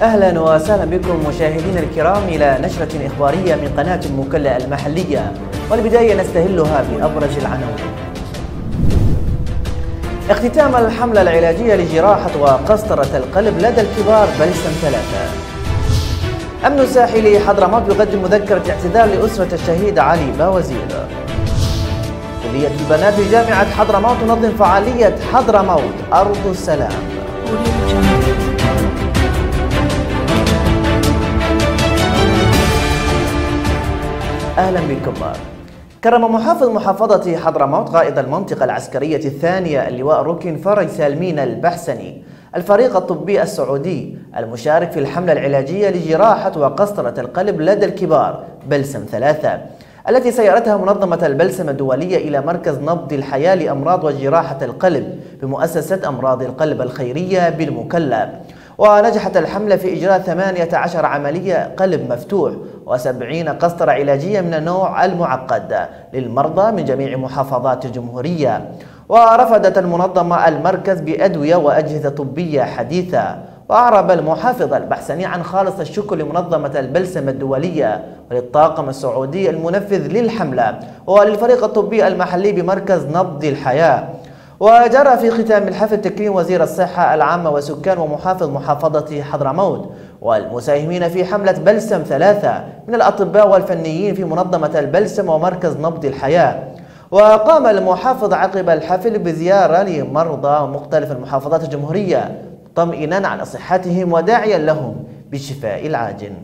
أهلا وسهلا بكم مشاهدينا الكرام إلى نشرة إخبارية من قناة المكلا المحلية، والبداية نستهلها بأبرز العناوين. اختتام الحملة العلاجية لجراحة وقسطرة القلب لدى الكبار بلسم 3. أمن ساحلي حضرموت يقدم مذكرة اعتذار لأسرة الشهيد علي باوزير. كلية البنات بجامعة حضرموت تنظم فعالية حضرموت أرض السلام. أهلا بكم. كرم محافظ محافظة حضرموت قائد المنطقة العسكرية الثانية اللواء ركن فرج سالمين البحسني الفريق الطبي السعودي المشارك في الحملة العلاجية لجراحة وقسطرة القلب لدى الكبار بلسم 3 التي سيرتها منظمة البلسم الدولية إلى مركز نبض الحياة لأمراض وجراحة القلب بمؤسسة أمراض القلب الخيرية بالمكلا. ونجحت الحملة في إجراء 18 عملية قلب مفتوح و70 قسطرة علاجية من النوع المعقد للمرضى من جميع محافظات الجمهورية. ورفدت المنظمة المركز بأدوية وأجهزة طبية حديثة. وأعرب المحافظ البحسني عن خالص الشكر لمنظمة البلسم الدولية وللطاقم السعودي المنفذ للحملة وللفريق الطبي المحلي بمركز نبض الحياة. وجرى في ختام الحفل تكريم وزير الصحة العامة وسكان ومحافظ محافظة حضرموت والمساهمين في حملة بلسم 3 من الأطباء والفنيين في منظمة البلسم ومركز نبض الحياة. وقام المحافظ عقب الحفل بزيارة لمرضى مختلف المحافظات الجمهورية مطمئنا على صحتهم وداعيا لهم بالشفاء العاجل.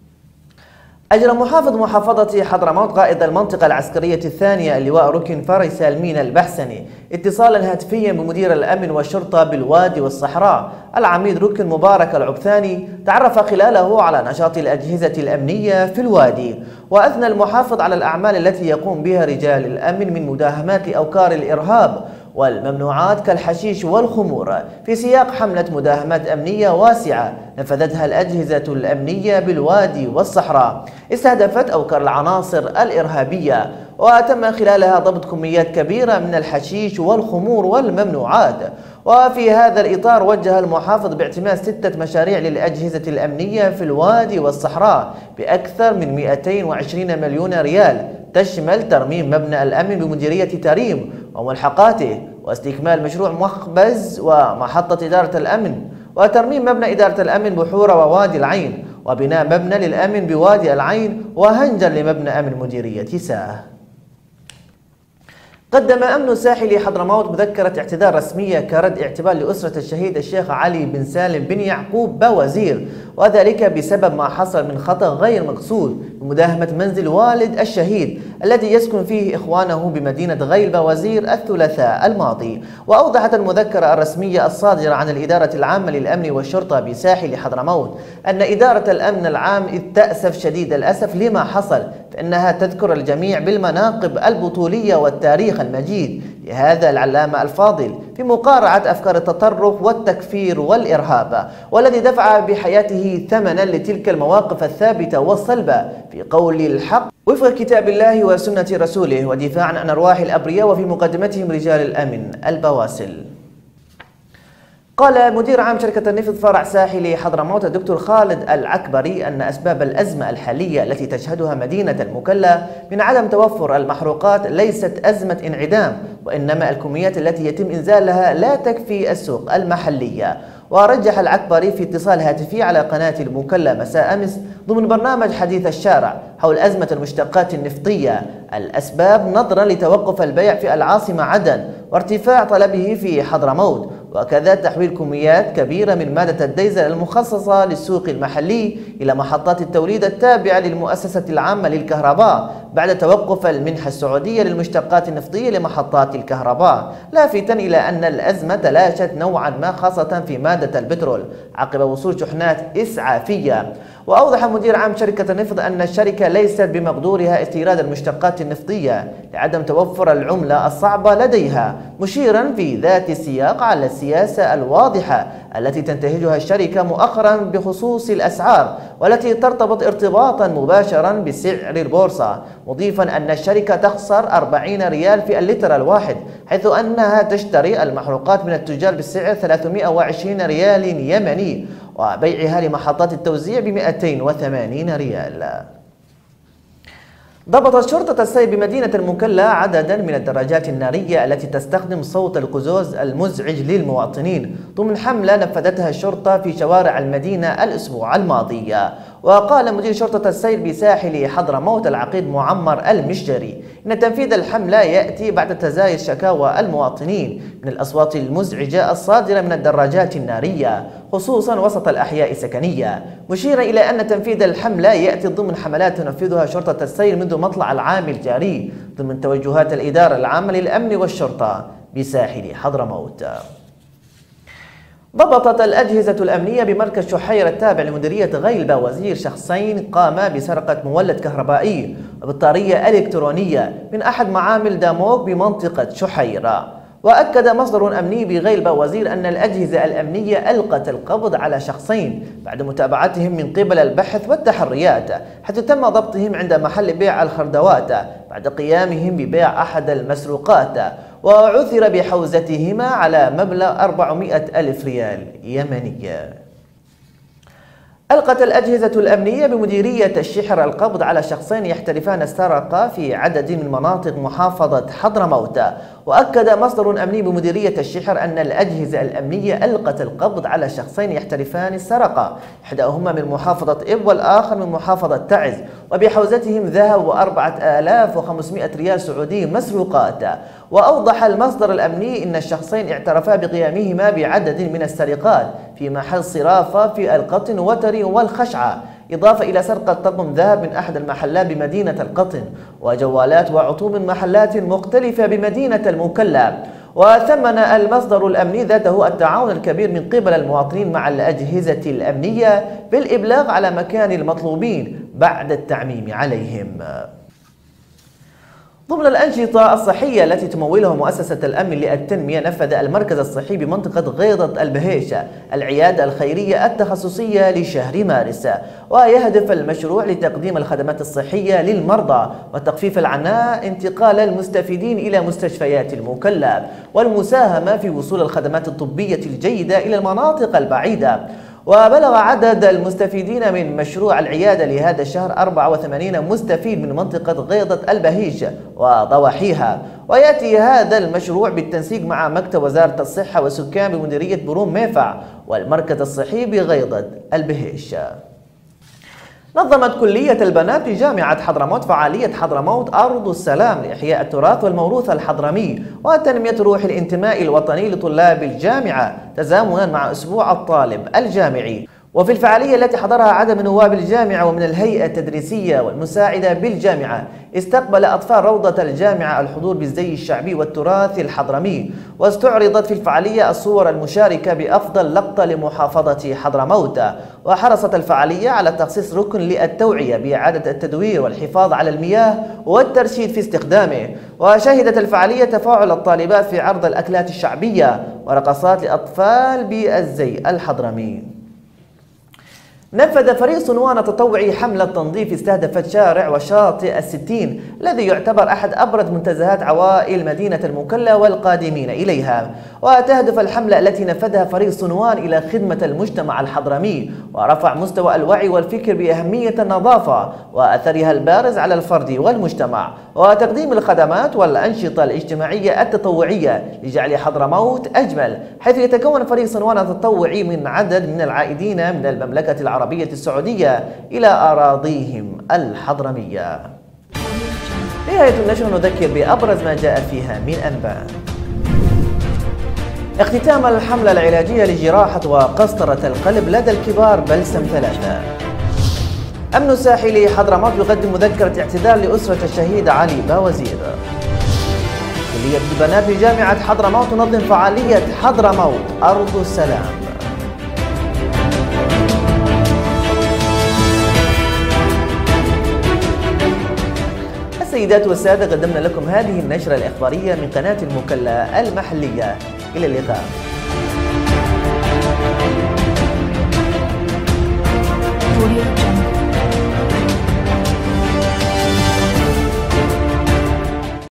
أجرى محافظ محافظة حضرموت قائد المنطقة العسكرية الثانية اللواء ركن فرج سالمين البحسني اتصالا هاتفيا بمدير الأمن والشرطة بالوادي والصحراء العميد ركن مبارك العبثاني تعرف خلاله على نشاط الأجهزة الأمنية في الوادي. وأثنى المحافظ على الأعمال التي يقوم بها رجال الأمن من مداهمات لأوكار الإرهاب والممنوعات كالحشيش والخمور في سياق حملة مداهمات أمنية واسعة نفذتها الأجهزة الأمنية بالوادي والصحراء استهدفت أوكار العناصر الإرهابية وتم خلالها ضبط كميات كبيرة من الحشيش والخمور والممنوعات. وفي هذا الإطار وجه المحافظ باعتماد 6 مشاريع للأجهزة الأمنية في الوادي والصحراء بأكثر من 220 مليون ريال تشمل ترميم مبنى الأمن بمديرية تريم وملحقاته واستكمال مشروع مخبز ومحطة إدارة الأمن وترميم مبنى إدارة الأمن بحورة ووادي العين وبناء مبنى للأمن بوادي العين وهنجر لمبنى أمن مديرية ساه. قدم أمن ساحلي حضرموت مذكرة اعتذار رسمية كرد اعتبار لأسرة الشهيد الشيخ علي بن سالم بن يعقوب باوزير وذلك بسبب ما حصل من خطأ غير مقصود بمداهمة منزل والد الشهيد الذي يسكن فيه إخوانه بمدينة غيل باوزير الثلاثاء الماضي. وأوضحت المذكرة الرسمية الصادرة عن الإدارة العامة للأمن والشرطة بساحل حضرموت أن إدارة الأمن العام إذ تأسف شديد الأسف لما حصل فإنها تذكر الجميع بالمناقب البطولية والتاريخ المجيد لهذا العلامة الفاضل في مقارعة أفكار التطرف والتكفير والإرهاب والذي دفع بحياته ثمنا لتلك المواقف الثابتة والصلبة في قول الحق وفق كتاب الله وسنة رسوله ودفاعا عن أرواح الأبرياء وفي مقدمتهم رجال الأمن البواسل. قال مدير عام شركة النفط فرع ساحلي حضرموت الدكتور خالد العكبري أن أسباب الأزمة الحالية التي تشهدها مدينة المكلا من عدم توفر المحروقات ليست أزمة انعدام وإنما الكميات التي يتم إنزالها لا تكفي السوق المحلية. ورجح العكبري في اتصال هاتفي على قناة المكلا مساء أمس ضمن برنامج حديث الشارع حول أزمة المشتقات النفطية الأسباب نظرا لتوقف البيع في العاصمة عدن وارتفاع طلبه في حضرموت وكذا تحويل كميات كبيرة من مادة الديزل المخصصة للسوق المحلي إلى محطات التوليد التابعة للمؤسسة العامة للكهرباء بعد توقف المنحة السعودية للمشتقات النفطية لمحطات الكهرباء لافتا إلى أن الأزمة تلاشت نوعا ما خاصة في مادة البترول عقب وصول شحنات إسعافية. وأوضح مدير عام شركة النفط أن الشركة ليست بمقدورها استيراد المشتقات النفطية لعدم توفر العملة الصعبة لديها مشيرا في ذات السياق على السياسة الواضحة التي تنتهجها الشركة مؤخرا بخصوص الأسعار والتي ترتبط ارتباطا مباشرا بسعر البورصة مضيفا أن الشركة تخسر 40 ريال في اللتر الواحد حيث أنها تشتري المحروقات من التجار بسعر 320 ريال يمني وبيعها لمحطات التوزيع ب280 ريال. ضبطت شرطة السير بمدينة المكلا عددا من الدراجات النارية التي تستخدم صوت القزوز المزعج للمواطنين ضمن حملة نفذتها الشرطة في شوارع المدينة الأسبوع الماضي. وقال مدير شرطة السير بساحل حضرموت العقيد معمر المشجري إن تنفيذ الحملة يأتي بعد تزايد شكاوى المواطنين من الأصوات المزعجة الصادرة من الدراجات النارية خصوصا وسط الأحياء السكنية، مشيرا إلى أن تنفيذ الحملة يأتي ضمن حملات تنفذها شرطة السير منذ مطلع العام الجاري ضمن توجهات الإدارة العامة للأمن والشرطة بساحل حضرموت. ضبطت الأجهزة الأمنية بمركز شحيرة التابع لمديرية غيلبة وزير شخصين قاما بسرقة مولد كهربائي وبطارية إلكترونية من أحد معامل داموك بمنطقة شحيرة. وأكد مصدر أمني بغيلبة وزير أن الأجهزة الأمنية ألقت القبض على شخصين بعد متابعتهم من قبل البحث والتحريات، حيث تم ضبطهم عند محل بيع الخردوات بعد قيامهم ببيع أحد المسروقات، وعثر بحوزتهما على مبلغ 400,000 ريال يمني. ألقت الأجهزة الأمنية بمديرية الشحر القبض على شخصين يحترفان السرقة في عدد من مناطق محافظة حضرموت. وأكد مصدر أمني بمديرية الشحر أن الأجهزة الأمنية ألقت القبض على شخصين يحترفان السرقة، إحداهما من محافظة إب والآخر من محافظة تعز، وبحوزتهم ذهب و4500 ريال سعودي مسروقات. وأوضح المصدر الأمني أن الشخصين اعترفا بقيامهما بعدد من السرقات في محل صرافة في القطن وتري والخشعة، إضافة إلى سرقة طقم ذهب من أحد المحلات بمدينة القطن وجوالات وعطور من محلات مختلفة بمدينة المكلا. وثمن المصدر الأمني ذاته التعاون الكبير من قبل المواطنين مع الأجهزة الأمنية بالإبلاغ على مكان المطلوبين بعد التعميم عليهم. ضمن الأنشطة الصحية التي تمولها مؤسسة الأمن للتنمية، نفذ المركز الصحي بمنطقة غيضة البهيش العيادة الخيرية التخصصية لشهر مارس، ويهدف المشروع لتقديم الخدمات الصحية للمرضى وتخفيف العناء انتقال المستفيدين إلى مستشفيات المكلا والمساهمة في وصول الخدمات الطبية الجيدة إلى المناطق البعيدة. وبلغ عدد المستفيدين من مشروع العيادة لهذا الشهر 84 مستفيد من منطقة غيضة البهيج وضواحيها. ويأتي هذا المشروع بالتنسيق مع مكتب وزارة الصحة والسكان بمديرية بروم ميفع والمركز الصحي بغيضة البهيج. نظمت كلية البنات بجامعة حضرموت فعالية حضرموت أرض السلام لإحياء التراث والموروث الحضرمي وتنمية روح الانتماء الوطني لطلاب الجامعة تزامنا مع أسبوع الطالب الجامعي. وفي الفعالية التي حضرها عدد من نواب الجامعة ومن الهيئة التدريسية والمساعدة بالجامعة، استقبل أطفال روضة الجامعة الحضور بالزي الشعبي والتراث الحضرمي. واستعرضت في الفعالية الصور المشاركة بأفضل لقطة لمحافظة حضرموت. وحرصت الفعالية على تخصيص ركن للتوعية بإعادة التدوير والحفاظ على المياه والترشيد في استخدامه. وشهدت الفعالية تفاعل الطالبات في عرض الأكلات الشعبية ورقصات لأطفال بالزي الحضرمي. نفذ فريق صنوان التطوعي حملة تنظيف استهدفت شارع وشاطئ الستين الذي يعتبر أحد أبرز منتزهات عوائل مدينة المكلا والقادمين إليها. وتهدف الحملة التي نفذها فريق صنوان إلى خدمة المجتمع الحضرمي ورفع مستوى الوعي والفكر بأهمية النظافة وأثرها البارز على الفرد والمجتمع، وتقديم الخدمات والأنشطة الاجتماعية التطوعية لجعل حضرموت أجمل، حيث يتكون فريق صنوان التطوعي من عدد من العائدين من المملكة العربية السعودية إلى أراضيهم الحضرمية. نهاية النشرة نذكر بأبرز ما جاء فيها من أنباء. اختتام الحملة العلاجية لجراحة وقسطرة القلب لدى الكبار بلسم 3. أمن ساحلي حضرموت يقدم مذكرة اعتذار لأسرة الشهيد علي باوزير. كلية البنات بجامعة حضرموت تنظم فعالية حضرموت أرض السلام. السيدات والسادة، قدمنا لكم هذه النشرة الإخبارية من قناة المكلا المحلية. إلى اللقاء.